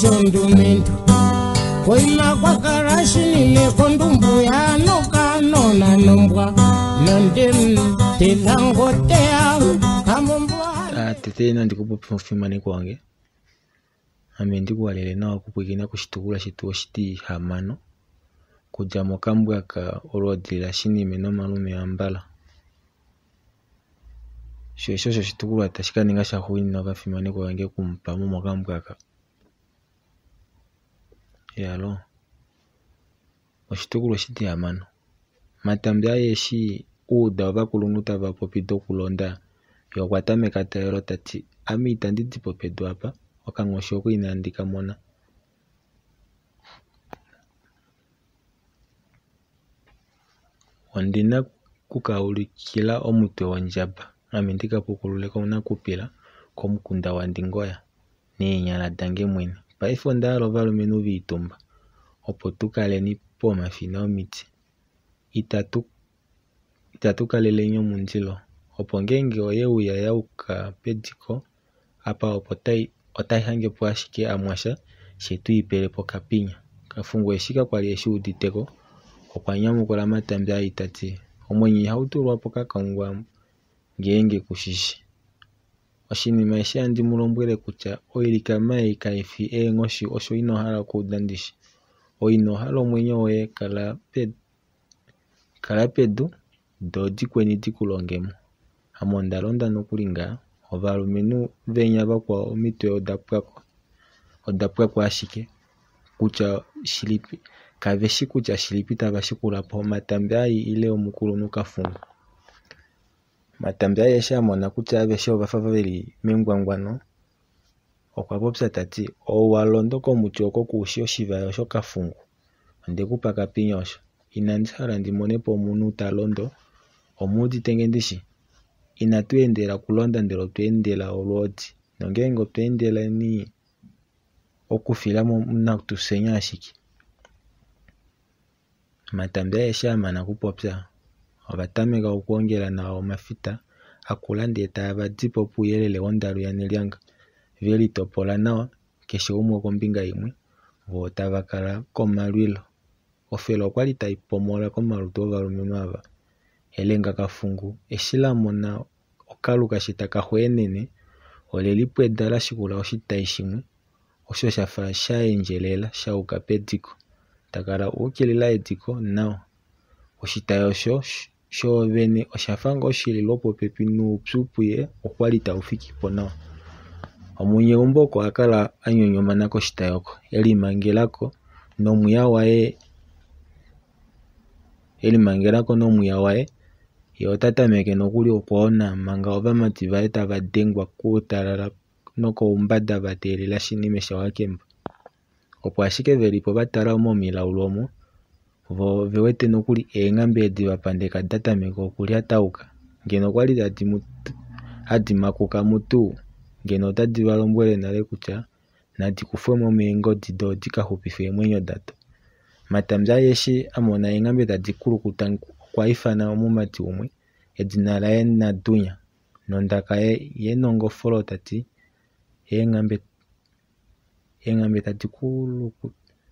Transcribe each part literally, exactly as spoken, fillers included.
chondumento koima kwakarashinile kondumbuya nokanona nombwa nondem telangotea kamombwa tete ina ndikupo mfimani kwange ame ndikuwalele nawo kupwikina kuchitukula chitu oshiti hamano kuja mokambwa ka olodila shinime no malume ambala shosho shitukula tashikaninga sha huini no kafimani kwange kumpa mu mokambwa ka yalo oshitukulo shiti hamano matambya yeshi uda bakulunguta bapopido kulonda yokwatameka tayero tati ami itanditi popedo apa okangosho ko inandika mona ondina kukaulikila omutwe wanjaba ami ndika pukulule ko na kupila ko mukunda wandingoya ni nyala dange mwene paifo ndalo valumenu bitumba opo tukale ni poma fina omiti itatu itatu kalele nyo munjilo opo ngenge oye uya yauka pediko apa opo tai otai hange po ashike amwasha shetu ipele po kapinya kafungu eshika kwali eshi uditeko okwanyamukola matambya itati omwenyi hautulwa po kakangwa ngenge kushishi oshinima eshi andi mulombwele kutya oilika mai kaifi engoshi osho inohala kudandishi oinohala omwenyo oye kala ped kala pedu dodi kweni dikulongemo amonda londa nokulinga ovalumenu venya bakwa omitwe odapwako odapwako ashike kutya shilipi kaveshi kutya shilipi tabashikula po matambya ile omukulu nukafungu matambya yesha mona kutya aveshe obafafa veli mengwangwano okwapopsa tati owalondo komuti oko kushi oshivayo shokafungu ndekupa kapinya osho inandihala ndimonepo omunu talondo omudi tenge ndishi inatuendela kulonda ndelo tuendela olodi nongenge tuendela ni okufila muna tusenya ashiki matambya yesha mana kupopya obatameka okuongela nawo mafita akulanda eta abadipo puyelele ondalu ya nelyanga veli topola nawa keshe umwe kombinga imwe vo tabakala komalwilo ofelo kwali taipomola komalutu ovalumenu ava elenga kafungu eshila mona okaluka shitaka hwenene olelipo edala shikula oshitayi shimwe osho shafa shaenjelela shauka pediko takala ukilila ediko nawa oshitayi osho sho vene oshafanga oshililo popepi nuupyupuye okwali taufikipo nawa omunyegumbo oko akala anyonyomana koshitayi oko elimangelako nomwiya waye elimangelako nomwiya waye ye otatameke nokuli okwaona manga ovamati vaye tabadengwa kuutalala nokoumbanda bateelela shinime shawakemba opo ashike velipo batala momilaulo omo vo vewete nokuli eengambe edi bapandeka datameka okulya tauka ngeno kwali adi makuka mutu ngeno otadi balombwele nale kutya nadi kufwemo meengodi do dikahupife emwenyo dato matambya yeshi amona eengambe tadi kulukuta kwaifana omumati umwe edina laye Nadunya nondaka ye yenongofolo tati eengambe eengambe tadi kulukuta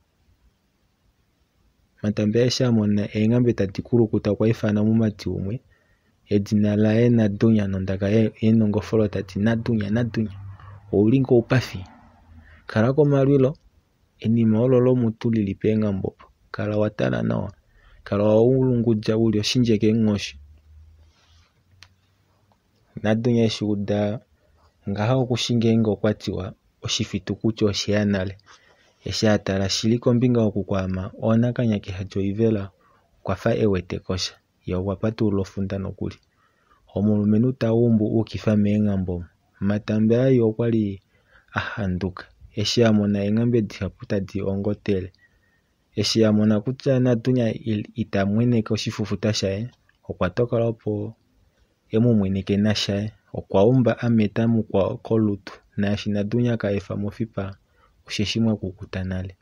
matambya yeshi amona eengambe tadi kulukuta kwaifana omumati umwe edina laye Nadunya nondaka ye yenongofolo tati Nadunya Nadunya oulingo upafi kala komalwilo enima ololo mutu lili pengambo kala watala nawa kala waulungudja uli oshinjeke ngoshi Nadunya eshuda ngaha okushingenga okwatiwa oshifitu kutya oshiyanale eshatala shili kombinga okukwama onakanyake hajo ivela kwafa ewete kosha ye okwapatula ofunda nokuli omulumentu taumbu ukifa meengambo matambya ayi okwali ahanduka eshi amona eengambe dihaputa di ongotele eshi amona kutya Nadunya itamweneke oshifufuta shaye okwatokola opo emumweneke nashaye okwaumba ameta mukwa kolutu nashi Nadunya kaefa mofipa osheshimwa kukuta nale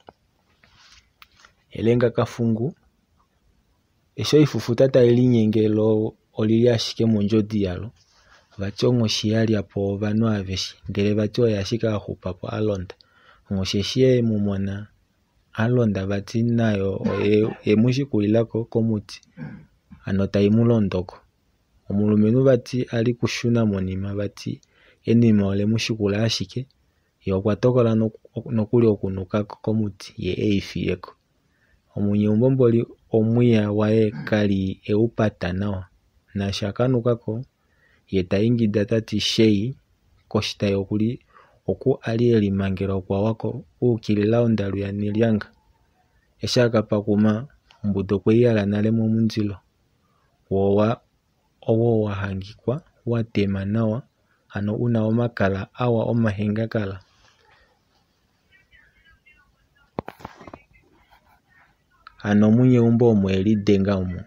elenga kafungu esho ifufuta tailinyengelo olili ashike monjodi yalo vatyo ngoshi yali apo vanhu aveshi ndele vatyo yashika ahupa po alonda ongosheshiye mumona alonda bati nayo emushikulilako komuti ano tayi mulondoko. Omulumentu bati ali kushuna monima bati enima ole mushikula ashike ye okwa tokola nokuli okunukako komuti ye eyifileko. Omunyegumbo mboli omwiya waye kali eupata nawa nasha kanukako ye tayingida tati sheyi koshitayi okuli oku ali elimangela okwawako ukilila ondalu ya Nilyanga. Eshi akapakuma ombudo okweyi yala nale momunzilo wowa owo wahangikwa watema nawa ano una omakala awa omahenga kala. Ano omunyegumbo omo eli denga omo.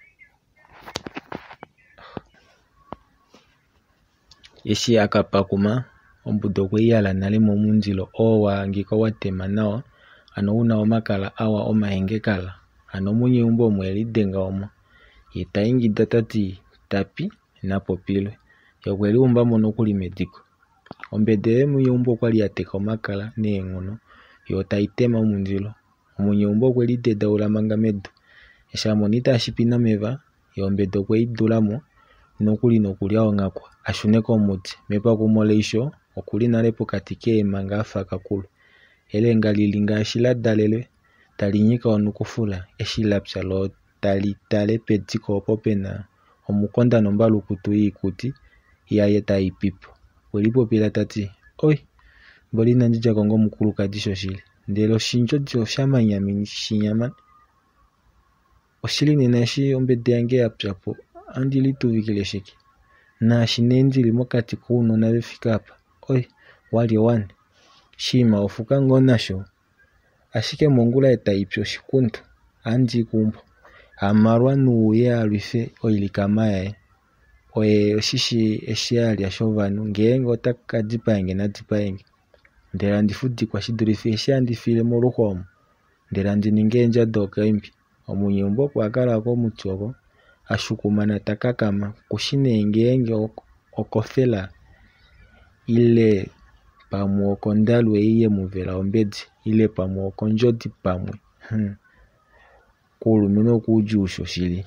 Eshi akapakuma ombudo okweyi yala nale momunzilo owo wahangikwa watema nawa ano una omakala awa omahenge kala. Ano omunyegumbo omo eli denga omo. Ye tayingida tati tapi napopilwe ye okweli umbamo nokuli mediko. Ombete yomunyegumbo okwali yateka omakala neenghono yo tayi tema omunzilo. Omunyegumbo okweli dedaula manga medo. Eshi amona itashi pina meva ye ombete okweyi dulamo nokuli nokulya ongakwa ashune komuti mepakumo leisho okuli nale pokati keema nga afa kakulu. Elenga lili ngaashi la dalelwe tali nyika onukufula eshi lapya lo tali tale petiko opo pena omukonda nombalukutu yiikuti yaye tayi pipo. Weli popila tati oi mboli nanditya kongo mukulukadi shoshili ndele oshindjo dio shamanyami shinyama oshili nena eshi ombete yange yapyapo andili tuvikile shike naashi nee ndili mokati kuunona befika apa oi wali wane shima ofuka ngo nasho ashike mongula etayipyo shikuntu andi kumbo amarwa nuuye alufe oilikama yaye oye oshishi eshi alya shovanu ngenge otakadipaenge nadipaenge ndele andifudikwa shidulife eshi andifile moluhwa omo ndele andininge endjado okaimbi. Omunyegumbo okwa kala komuti oko ashukumana takakama kushi nee ngenge okofela ile pamwe okondalu iye muvela ombedi ile pamwe okondjodi pamwe hmm. Kuulumentu okuudji ushoshili.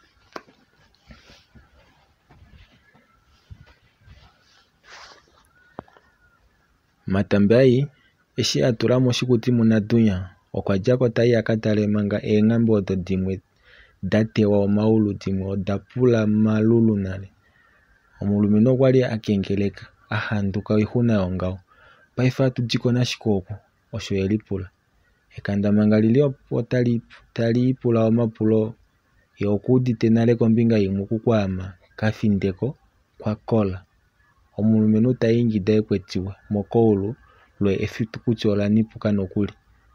Matambayi eshi atulamo oshikuti muna dunya okwadyako tayi akatale manga eengambe odo dimwe datewa omaulu dimwe odapula malulu nale. Omulumentu okwali akengeleka ahanduka oihuna yongawo paife atudiko nashike oku osho elipula. Ekanda manga lili opo tali tali ipula omapulo ye okuudite nale kombinga yimwe kukwama kafindeko kwa kola. Omulumentu tayingida ekwetiwe mokoulu lwe efitukuti olanipuka nokuli.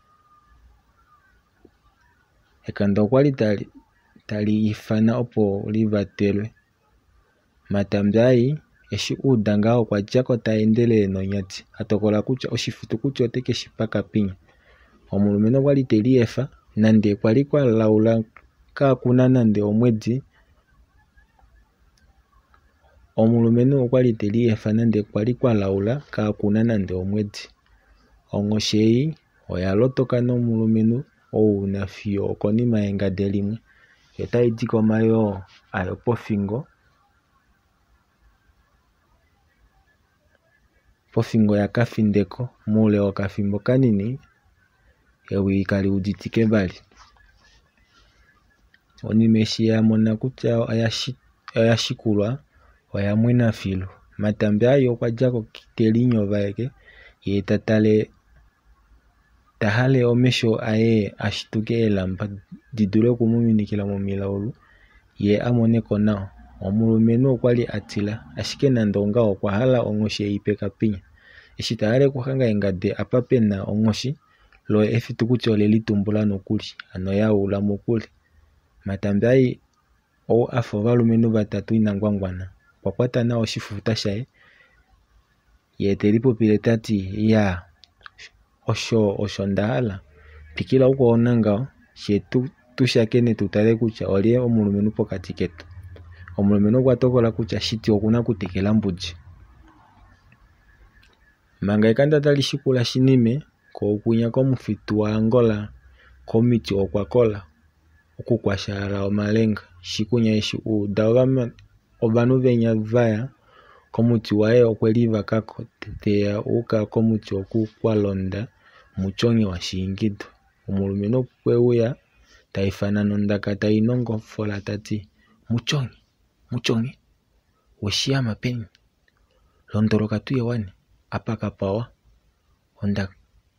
Ekanda okwali tali tali ifana opo livatelwe. Matambayi eshi uudanga okwadyako taendelele nonyati atokola kutya oshifitukuti oteke shipaka pinya. Omulumentu okwali teli efa nande kwali kwa laula kakuna nande omwedi. Omulumentu okwali teli efa nande kwali kwa laula kakuna nande omwedi. Ongosheyi oya lotoka nomulumentu ouna fiyo okonima yengade limwe yo tayi diko mayo ayo pofingo pofingo yakafindeko muule wokafimbo kanini ewi kali uditike mbali. Onime eshi yamona kutya oya shikulwa oya mwena filu. Matambayi okwadyako teli nyova yeke ye tatale tahale omesho aye ashituke elamba didule okumuminikila momilaulu ye amoneko nawa. Omulumentu okwali atila ashike nande ongawo okwahala ongoshi eyipe pinya. Eshi tahale kuhanga engade apa pena ongoshi lo efitukuti oleli tumbula nokuli ano yaula mokule. Matambayi owo afa ovalumentu batatu inangwangwana kwakwata nawa oshifuta shaye ye teli popile tati ya osho osho ndahala pikila ukuona ngawo she tushakene tutale kutya olye omulumentu pokati ketu. Omulumentu okwatokola kutya shiti okuna kutekela mbundji. Manga ekanda tali shikula shinime kokunya komufitu wa Angola komiti okwakola okukwashala omalenga shikunya eshi uda obanu benya vaya komuti waye okweli vakako teteya uka komuti oku kwalonda muchongi wa shingido omulumeno kweuya taifana nondaka tainongo fola tati muchongi muchongi weshiyama peni londoroka tuye wani apaka pawa ondaka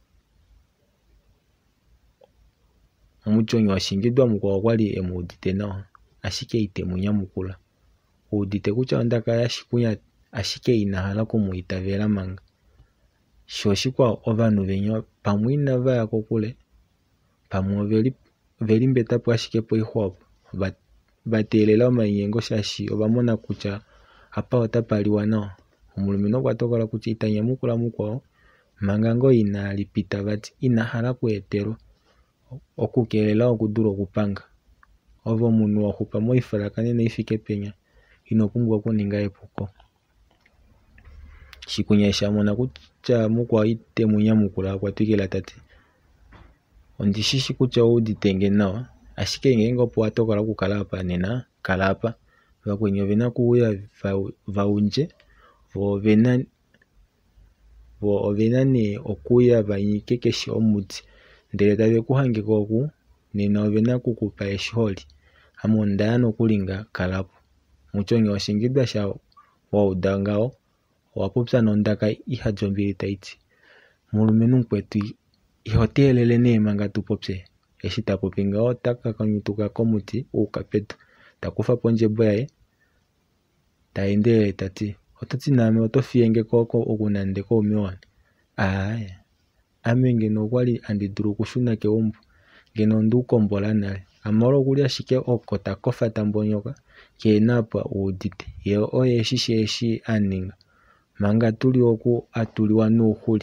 omuchongi wa shingidwa mukwa kwali emudite nawa ashike ite munyamukula udite kutya ondaka yashikunya ashike inahala kumuitavela manga sho shikwa ovanu benyo pamwe inava ya kokule pamwe oveli veli mbetapo ashike poihwapo batelela omainyengo shashi obamona kutya apa otapaliwa nawa omulumeno kwatokola kutya itanyamukula mukwao manga ngo inalipita vati inahala kweetelwa okukelela okudura okupanga ovo munhu wahupa moifalakanena ifike penya inopumbwa okuninga epuko shikunya shamona kutya mukwao ite munyamukula akwatwikila tati ondishishi kutya uditenge nawa ashike ngenge opo watokola okukala apa nena kala apa vakwenye ovena kuuya vaunje vo ovena vo ovena ne okuya vanyike keshi omuti ndele tave kuhangeka oku nena ovena kukupa eshiholi amo ndaya nokulinga kalapo muchongi washingidwa sha wauda ngao wapupya nondaka ihajombili taiti mulumenu mkwetu ihotelele ne manga tupopye eshi tapopi ngao taka kanyutuka komuti uukapetu takufa ponjebo yaye taendelele tati ototi name otofiyenge koko okunande koomewani aya ame ngeno okwali andidulu kushuna keumbu ngeno ndukombola nale amalo okuli ashike oko takofa tambonyoka kenapa udite ye oye shishi eshi aninga manga tuli oku atuliwa nuuhuli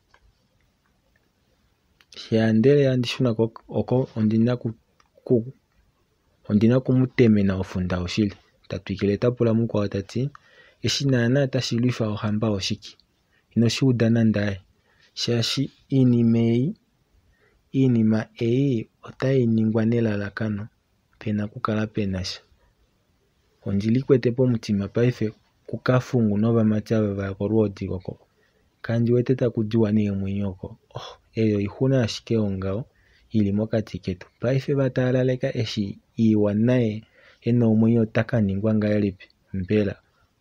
shiandele andishuna oko ondina ku, ku ondina kumutemena ofunda oshili tatwikile tapula mukwao tati eshi nana tashilifa ohamba oshiki inoshuuda nandaye shashi inima eyi inima eyi otayi ningwa nelalakano pena kukala penasha ondilikwete pomutima paife kukafungu novamatya vaya kolwodi koko kandi wete takudiwa neemwenyoko oh eyo ihuna ashike ongao ili mokati ketu paife vataalaleka eshi iwanaye ena omwenyo taka ningwa ngaelipi mbela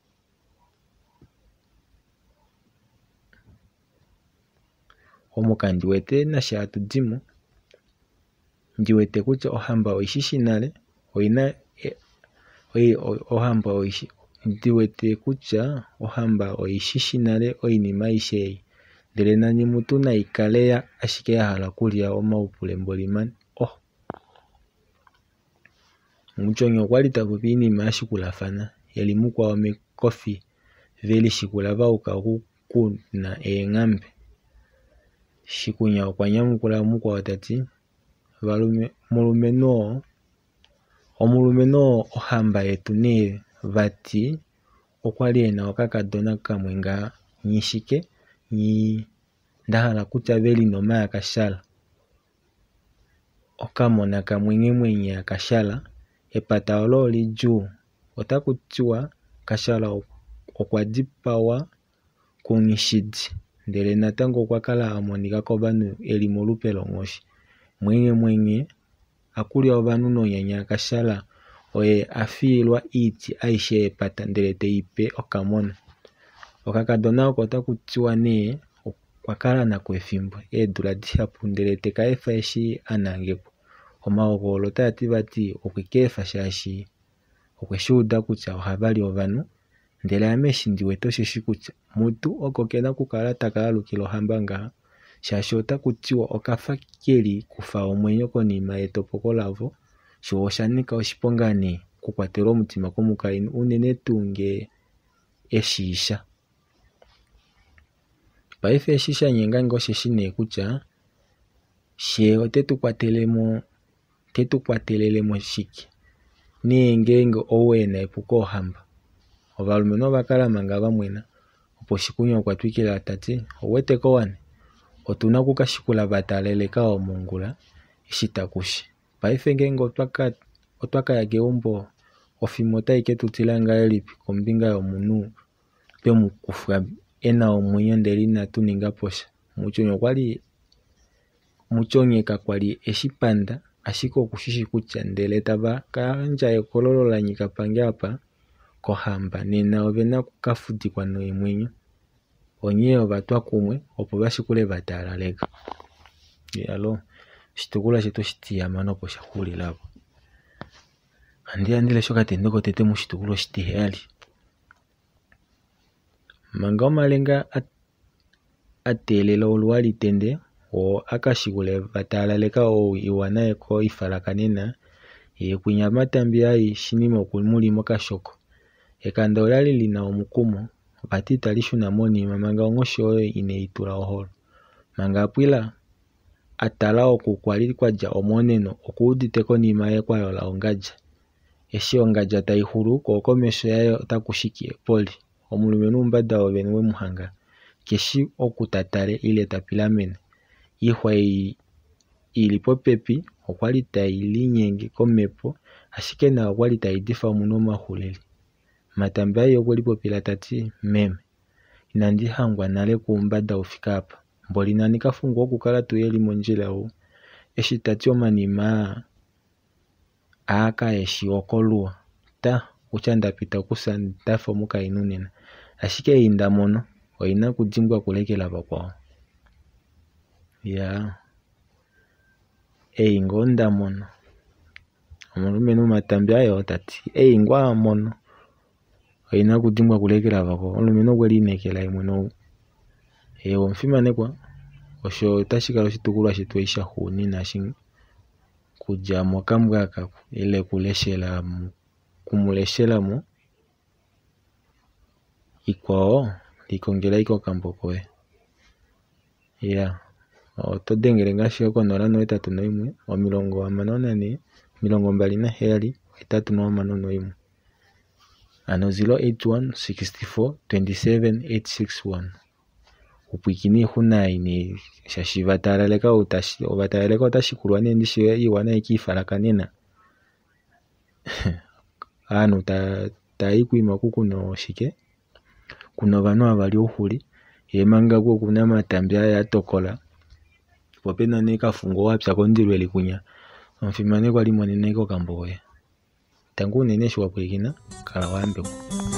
omuka ndiwete nasha atudimo ndiwete kutya ohamba oishishi nale oina oyi ohamba oishi ndiwete kutya ohamba oishishi nale oinima aishe ndele nani mutu naikaleya ashike yahala kulya omaupule mbolimani oh muchongi okwali tapopi inima yashikulafana yeli mukwao mekofi veli shikula vauka okukuna eengambe shikunya okwanyamukula mukwao tati valume mulumeno omulumeno ohamba yetu ne vati okwali ena okakadona kamwe nga nyishike nyi ndahala kutya veli noma yakashala okamona kamwenye mwenye yakashala epata ololi juu otakutiwa kashala okwadipawa kunishidi ndele natango okwakala amonika kovanu eli molupe longoshi mwenye mwenye akulya ovanu nonyanya akashala oye afiilwa iiti aishe epata ndele teipe okamona okakadona oko otakutiwa ne okwakala nako ethimbo eedula dishapu ndele tekaefa eshi anangepo omahokolo otayati vati okwekeefa shashi okweshuuda kutya ohavali ovanu ndele ame eshi ndiwete oshishi kutya mutu oko kena kukala takalalukila ohamba ngaha shashi otakutiwa okafa keli kufa omwenyo konima yetopoko lavo sho oshanika oshiponga ne kukwatelwa omutima komukainhu unene tuu nge eshiisha paife eshi shanyenga ngo osheshi ne kutya she otetukwatelemo tetukwatelelemo shiki nengenge owena epuko ohamba ovalumenhu ovakala manga vamwena opo shikunya okwatwikila tati oweteko wane otuna okukashikula bataleleka omongula ishitakushi. Paife ngenge otwaka otwakaya kegumbo ofimo otayi ketutila ngaa lipi kombinga yomunhu twemukufa ena omwenyo ndele inatu ninga posha. Muchonye okwali muchonye kakwali eshipanda ashike okushishi kutya ndele taba kandja ekololo la nyika pange apa kohamba nena ovena kukafutikwa nomwenyo. Onye ovatwa kumwe opo bashikule batalaleka. Yalo shitukulwa shetu shitiyama nopo shahulilapo. Andi andile shoka tendeko tete mushitukulwa shitiheyali. Manga omalenga atelela oluwali tende o akashigule batalaleka o iwana eko ifalakanena ye kunyama tambia yishinimo kumuli mokashoko. Ekanda olali lina omukumo batita lishuna monima manga ongosho ineitula oholo. Manga apwila atala oku kwali kwadja omoneno okuudite konima ye kwayola ongadja. Eshi ongadja tayi hulu ko komesho yayo otakushiki poli. Omulume numbanda ovene we muhanga keshi okutatale ile tapilamene. Ihwa ili popepi okwali tayi linyenge komepo ashike na okwali tayi difa muno mahulili. Matambia yo kwali popila tati meme inandi hangwa nale kumbanda ufika hapa. Mboli nani kafungwa okukala tuyeli mondjila hu. Eshi tati omanima aka eshi okoluwa ta uchanda pita kusa ndafa muka inunena. Ashike inda mono oina kudimbwa kulekela bakwawo. Ya ei ngonda mono omulume numatambia yo tati ei ngwa mono oina kudimbwa kulekela bakwawo. Omulume no kweli inekela imwe no e omfimanekwa osho tashikala oshitukulwa shetu isha huni nashi kudja mokambwa kako ile kuleshela kumuleshela mo ikwao likongela iko kambo koe. Ya oto dengele ngashi oko nola no etatu no imwe omilongo hamano nane milongo mbali naheyali etatu nohamano noyimwe. Ano zero eight one six four two seven eight six one. Upwikini huna ini shashi batalaleka utashi batalaleka utashikulwa ne ndishi iwana ikifalakanena. Ano ta tayikwima kukuno shike kuno bano abali uhuli yemanga gwo kuna matambia ya tokola popena ne kafungo wapya kondirwe likunya omfimane kwali monene ko kamboye tangu nene shwa kwekina kala wambe.